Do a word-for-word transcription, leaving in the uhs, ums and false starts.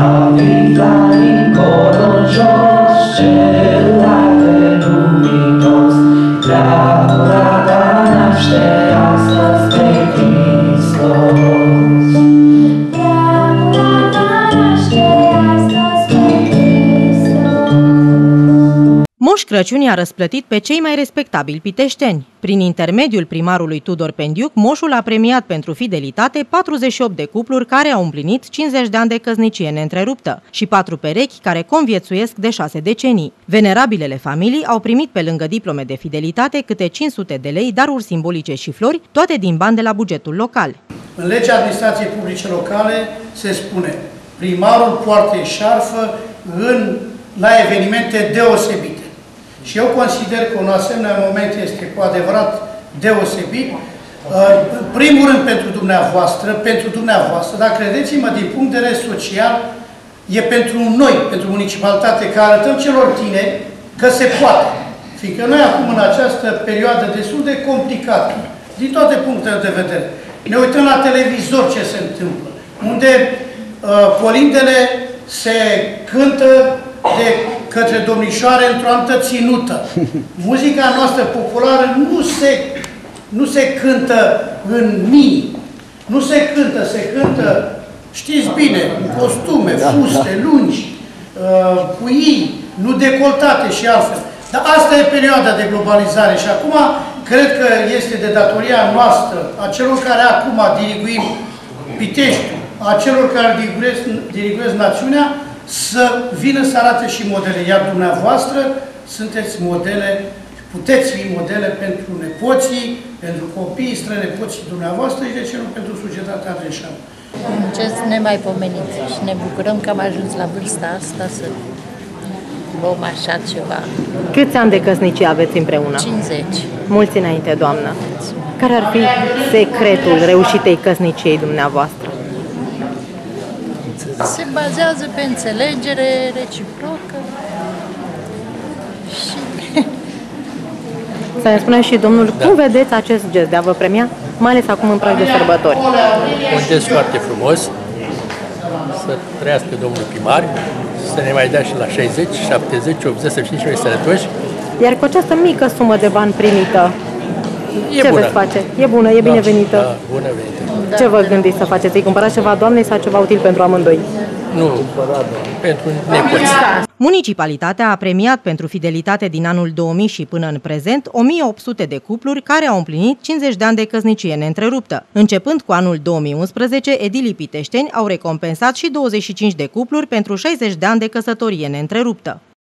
Afla încolo jos, cerul arde luminos, Laura ta naște astăzi pe Hristos. Laura ta naște astăzi pe Hristos. Moș Crăciun i-a răsplătit pe cei mai respectabili piteșteni. Prin intermediul primarului Tudor Pendiuc, moșul a premiat pentru fidelitate patruzeci și opt de cupluri care au împlinit cincizeci de ani de căsnicie neîntreruptă și patru perechi care conviețuiesc de șase decenii. Venerabilele familii au primit pe lângă diplome de fidelitate câte cinci sute de lei, daruri simbolice și flori, toate din bani de la bugetul local. În legea administrației publice locale se spune: primarul poartă eșarfă în, la evenimente deosebite. Și eu consider că un asemenea moment este cu adevărat deosebit. În primul rând pentru dumneavoastră, pentru dumneavoastră, dar credeți-mă, din punct de vedere social, e pentru noi, pentru municipalitate, că arătăm celor tineri că se poate. Fiindcă noi acum, în această perioadă destul de complicată, din toate punctele de vedere, ne uităm la televizor ce se întâmplă, unde uh, colindele se cântă de către domnișoare într-o anumită ținută. Muzica noastră populară nu se, nu se cântă în mini, nu se cântă, se cântă, știți bine, în costume, fuste, lungi, uh, cu ei, nu decoltate și altfel. Dar asta e perioada de globalizare și acum cred că este de datoria noastră, a celor care acum diriguim Piteștiul, a celor care diriguiesc, diriguiesc națiunea, să vină să arate și modele, iar dumneavoastră sunteți modele, puteți fi modele pentru nepoții, pentru copiii, strănepoții dumneavoastră și de ce nu pentru societatea ardeșeană. Un gest nemaipomenit și ne bucurăm că am ajuns la vârsta asta să luăm așa ceva. Câți ani de căsnicie aveți împreună? cincizeci. Mulți înainte, doamnă. Care ar fi secretul reușitei căsniciei dumneavoastră? Se bazează pe înțelegere reciprocă și... Să ne spuneți și domnul, da. Cum vedeți acest gest de a vă premia, mai ales acum în prag de sărbători? Un gest foarte frumos, să trăiască domnul primar, să ne mai dea și la șaizeci, șaptezeci, optzeci, să fim și noi sănătoși. Iar cu această mică sumă de bani primită, e ce bună. veți face? E bună, e binevenită? Da, bună venită. Da, ce vă da, gândiți să faceți? Îi cumpărați ceva doamnei sau ceva util pentru amândoi? Nu, pentru nepoți. Municipalitatea a premiat pentru fidelitate din anul două mii și până în prezent o mie opt sute de cupluri care au împlinit cincizeci de ani de căsnicie neîntreruptă. Începând cu anul două mii unsprezece, edilii piteșteni au recompensat și douăzeci și cinci de cupluri pentru șaizeci de ani de căsătorie neîntreruptă.